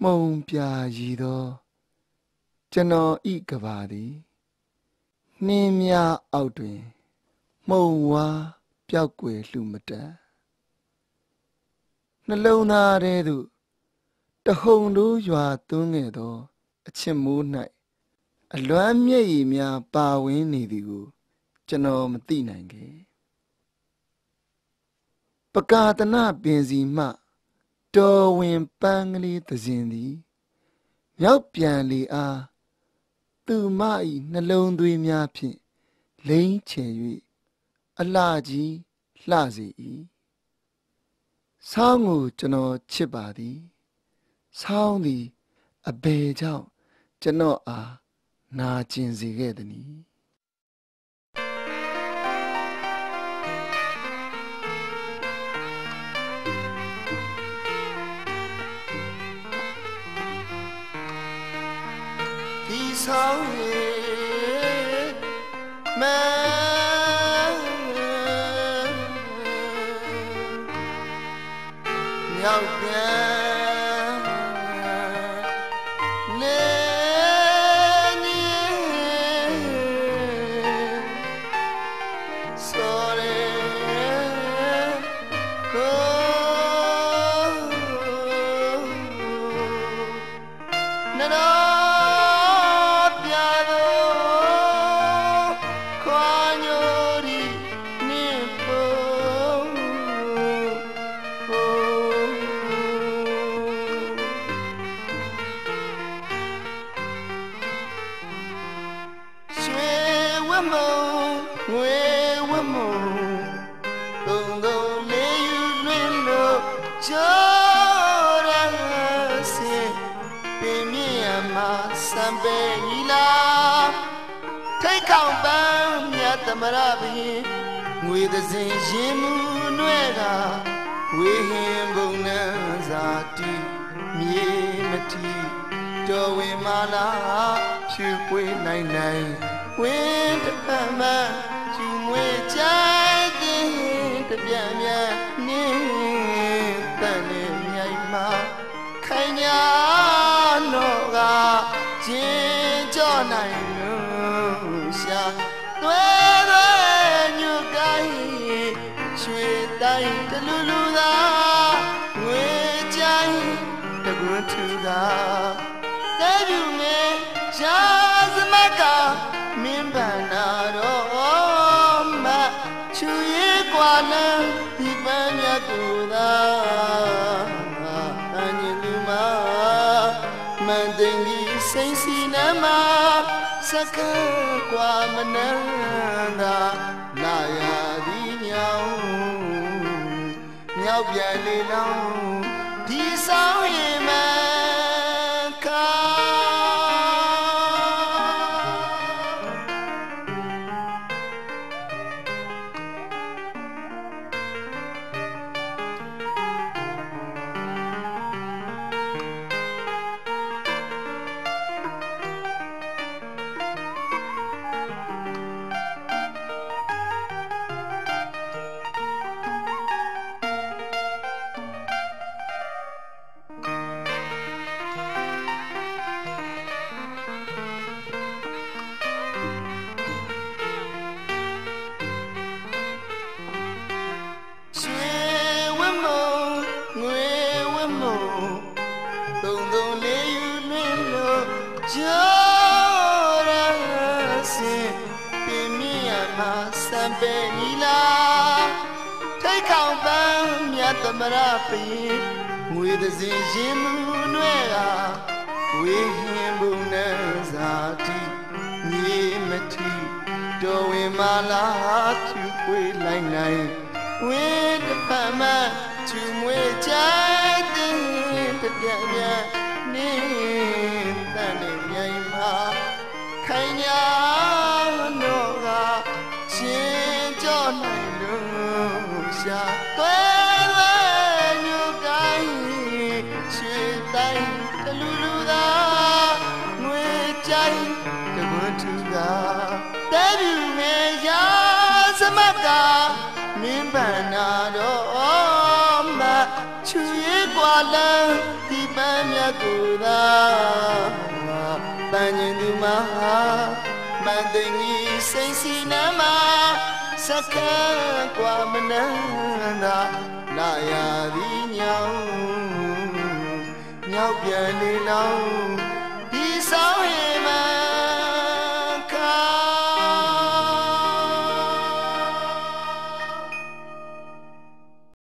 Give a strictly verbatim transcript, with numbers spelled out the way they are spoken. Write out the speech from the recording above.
မုံပြာရည်သောကျွန်တော်ဤကဘာသည်နှင်းများအောက်တွင်မှုံဝါပျောက်ကွယ်လှမတတ်နှလုံးသားထဲသို့တဟုန်တို့ရွာသွန်းခဲ့သောအချစ်မိုး၌အလွမ်းမျက်ရည်များပါဝင်နေသည်ကိုကျွန်တော်မသိနိုင်ခဲ့ပကာသနပင်စီမှတော်ဝင်ပန်းကလေးသစဉ်သည်မြောက်ပြန်လေအားသူမ၏နှလုံးသွေးများဖြင့်လိမ့်ချေ၍အလှကြီးလှစေ၏ဆောင်းကိုကျွန်တော်ချစ်ပါသည်ဆောင်းသည်အဘယ်ကြောင့်ကျွန်တော်အားနာကျင်စေခဲ့သနည်းဒီဆောင်းရဲ့မမြောက်ပြန်လေနေဆိုရဲကိုနနောပြတော့ခွာညိုရီနေပေါ်ရွှေဝမုံငွေဝမုံသုံးသုံးလေးယူလွင်လို့ကြောရစင်ပြင်းမြရမှာစံပဲညီလာထိတ်ခေါင်ပန်းမြတ်သမရဘရင်ငွေသစဉ်ရင်မူနွဲ့ကဝေဟင်ဘုံနှံစာတီမြေမတီတော်ဝင်မာလာဖြူပွေးနိုင်နိုင်ဝင်းတဖက်မှကျူမွေကြိုက်တဲ့တပြန်မြန်နင်းတန်နေမြိုင်မှာခိုင်ညာတော့ကကျင်းကြောနိုင်လို့ရှာသွဲသွဲညွတ်ကိုင်းရွှေတိုင်းတလူလူသာငွေကြိုင်တကွန်းထူသာတဲပြူငယ်ရှားစမကမင်းဗန္နာတော့မချူရဲ့ကွာလန်းဒီပန်းမြတ်ကိုသာအန်ညလူမမန်သိင်ကြီးစိန်စီနမစကကွာမနန်းသာလာရသည်ညောင်းမြောက်ပြန်လေလောင်းဒီဆောင်ရင်မခါသမရပင်ငွေသစဉ်ရင်မူနွဲ့ကဝေဟင်ဘုံနှံစာတီမြေမတီတော်ဝင်မာလာဖြူပွေးလိုက်နိုင်ဝင်းတဖက်မှကျူမွေကြိုက်တဲ့တပြန်ပြန်နေတန်နေမြိုင်မှာခိုင်ညာတော့ကချင်းကြောနိုင်လို့ရှာသွဲတလူလူသာငွေကြိုင်တကွန်းထူသာတဲပြူငယ်ရာစမကမင်းဗန္နာတော့မချူရဲ့ကွာလန်းဒီပန်းမြ Yakuda Banyanduma Mandangi Sensinama Saka Kwamananda Naya Di Nhau Nhau Pianilao